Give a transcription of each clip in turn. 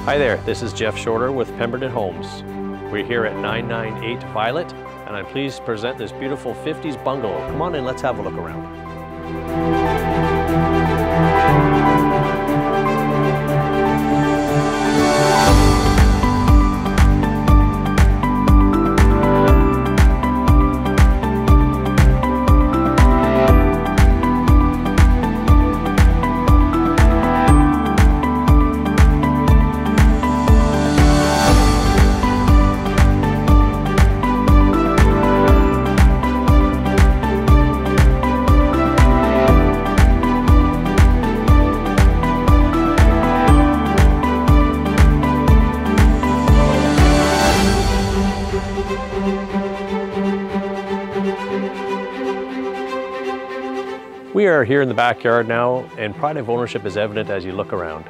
Hi there, this is Jeff Shorter with Pemberton Homes. We're here at 998 Violet, and I'm pleased to present this beautiful 50s bungalow. Come on in, let's have a look around. We are here in the backyard now, and pride of ownership is evident as you look around.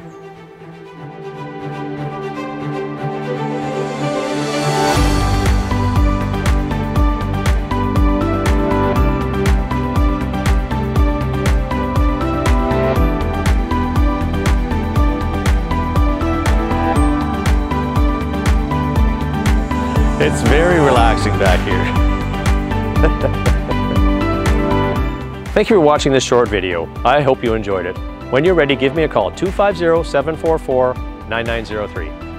It's very relaxing back here. Thank you for watching this short video. I hope you enjoyed it. When you're ready, give me a call, 250-744-9903.